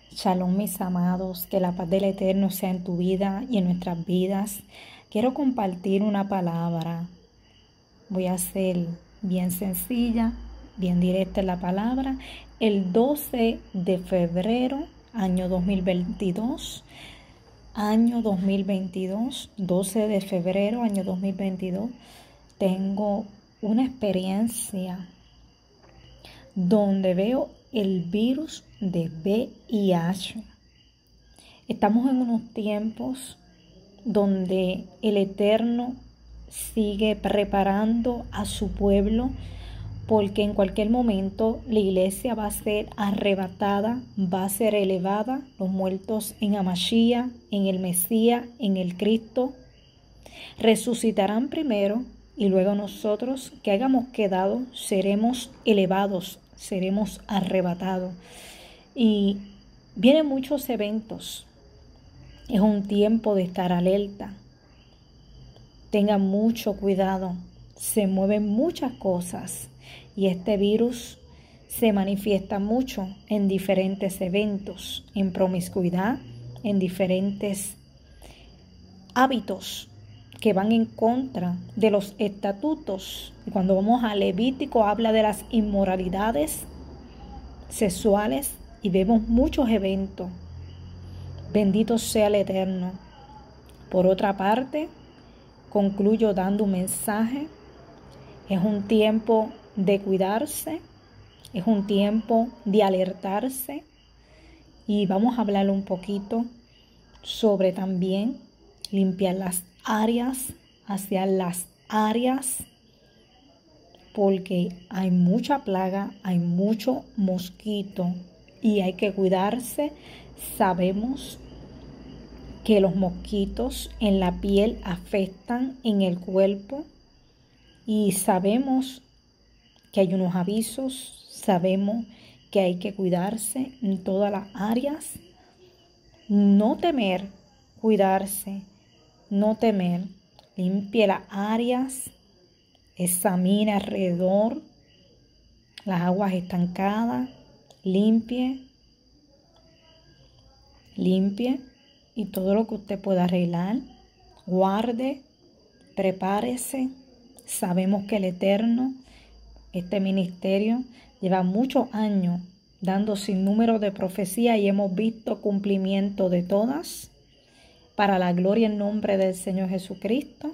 Shalom, mis amados, que la paz del Eterno sea en tu vida y en nuestras vidas. Quiero compartir una palabra. Voy a ser bien sencilla, bien directa en la palabra. El 12 de febrero, año 2022, 12 de febrero, año 2022, tengo una experiencia donde veo el virus de VIH. Estamos en unos tiempos donde el Eterno sigue preparando a su pueblo, porque en cualquier momento la iglesia va a ser arrebatada, va a ser elevada, los muertos en Amashiach, en el Mesías, en el Cristo, resucitarán primero y luego nosotros que hayamos quedado seremos elevados, seremos arrebatados. Y vienen muchos eventos. Es un tiempo de estar alerta. Tengan mucho cuidado. Se mueven muchas cosas y este virus se manifiesta mucho en diferentes eventos, en promiscuidad, en diferentes hábitos que van en contra de los estatutos. Cuando vamos a Levítico habla de las inmoralidades sexuales y vemos muchos eventos. Bendito sea el Eterno. Por otra parte, concluyo dando un mensaje. Es un tiempo de cuidarse, es un tiempo de alertarse y vamos a hablar un poquito sobre también limpiar las áreas, hacia las áreas, porque hay mucha plaga, hay mucho mosquito y hay que cuidarse. Sabemos que los mosquitos en la piel afectan en el cuerpo y sabemos que hay unos avisos, sabemos que hay que cuidarse en todas las áreas. No temer, cuidarse, no temer. Limpie las áreas, examine alrededor, las aguas estancadas, limpie y todo lo que usted pueda arreglar, guarde, prepárese. Sabemos que el Eterno, este ministerio, lleva muchos años dando sin número de profecías y hemos visto cumplimiento de todas para la gloria y el nombre del Señor Jesucristo.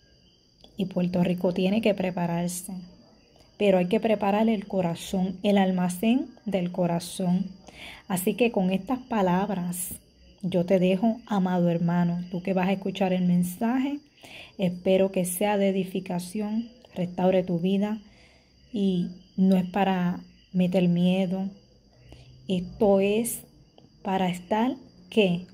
Y Puerto Rico tiene que prepararse, pero hay que preparar el corazón, el almacén del corazón. Así que con estas palabras yo te dejo, amado hermano, tú que vas a escuchar el mensaje, espero que sea de edificación, restaure tu vida y no es para meter miedo, esto es para estar, ¿qué?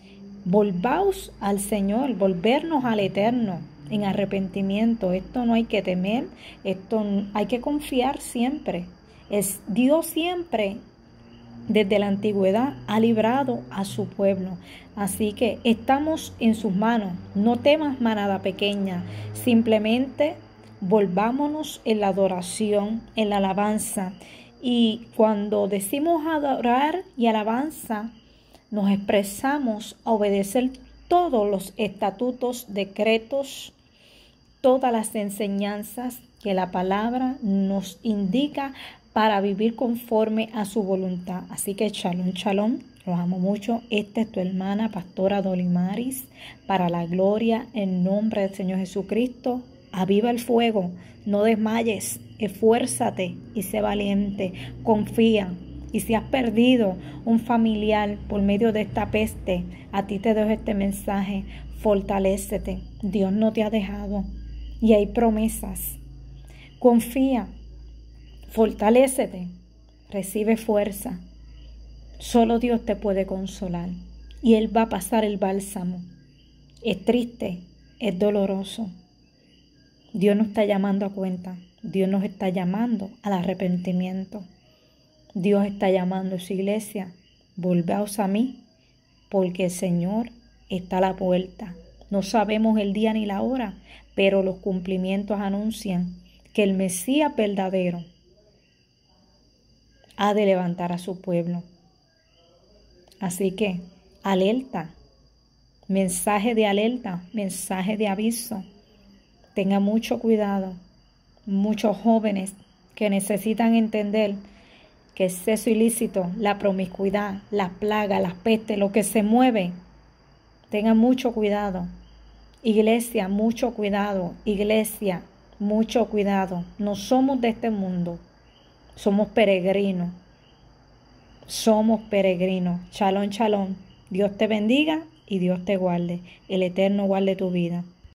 Volvaos al Señor, volvernos al Eterno en arrepentimiento. Esto no hay que temer, esto hay que confiar siempre. Es Dios siempre, desde la antigüedad, ha librado a su pueblo. Así que estamos en sus manos. No temas, manada pequeña. Simplemente volvámonos en la adoración, en la alabanza. Y cuando decimos adorar y alabanza, nos expresamos a obedecer todos los estatutos, decretos, todas las enseñanzas que la palabra nos indica para vivir conforme a su voluntad. Así que shalom, shalom, los amo mucho. Esta es tu hermana, pastora Dolimaris, para la gloria en nombre del Señor Jesucristo. Aviva el fuego, no desmayes, esfuérzate y sé valiente, confía. Y si has perdido un familiar por medio de esta peste, a ti te dejo este mensaje, fortalécete, Dios no te ha dejado y hay promesas. Confía, fortalécete, recibe fuerza. Solo Dios te puede consolar y Él va a pasar el bálsamo. Es triste, es doloroso. Dios nos está llamando a cuenta, Dios nos está llamando al arrepentimiento. Dios está llamando a su iglesia, volvaos a mí, porque el Señor está a la puerta. No sabemos el día ni la hora, pero los cumplimientos anuncian que el Mesías verdadero ha de levantar a su pueblo. Así que, alerta, mensaje de alerta, mensaje de aviso. Tenga mucho cuidado. Muchos jóvenes que necesitan entender que el sexo ilícito, la promiscuidad, las plagas, las pestes, lo que se mueve, tengan mucho cuidado. Iglesia, mucho cuidado. Iglesia, mucho cuidado. No somos de este mundo. Somos peregrinos. Somos peregrinos. Shalom, shalom. Dios te bendiga y Dios te guarde. El Eterno guarde tu vida.